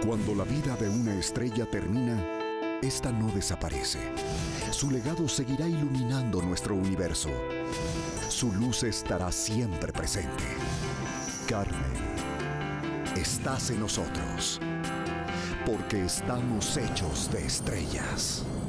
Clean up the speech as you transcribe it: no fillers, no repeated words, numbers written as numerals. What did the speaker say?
Cuando la vida de una estrella termina, esta no desaparece. Su legado seguirá iluminando nuestro universo. Su luz estará siempre presente. Carmen, estás en nosotros, porque estamos hechos de estrellas.